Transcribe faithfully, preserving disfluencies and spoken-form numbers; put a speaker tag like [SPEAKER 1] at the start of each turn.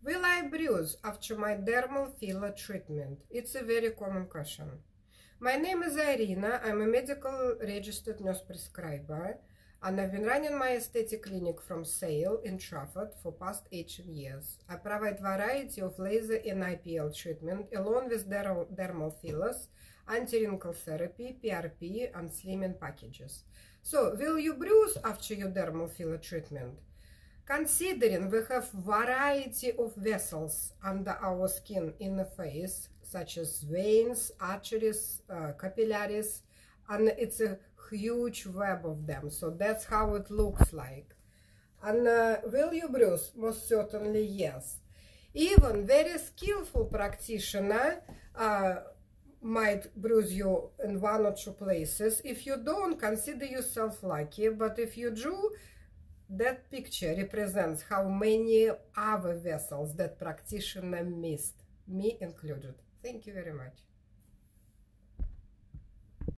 [SPEAKER 1] Will I bruise after my dermal filler treatment? It's a very common question. My name is Irina. I'm a medical registered nurse prescriber, and I've been running my aesthetic clinic from Sale in Trafford for past eighteen years. I provide variety of laser and I P L treatment along with dermal, dermal fillers, anti-wrinkle therapy, P R P, and slimming packages. So, will you bruise after your dermal filler treatment? Considering we have variety of vessels under our skin in the face, such as veins, arteries, uh, capillaries, and it's a huge web of them, so that's how it looks like. And uh, will you bruise? Most certainly yes. Even very skillful practitioner uh, might bruise you in one or two places. If you don't, consider yourself lucky, but if you do, that picture represents how many other vessels that practitioner missed, me included. Thank you very much.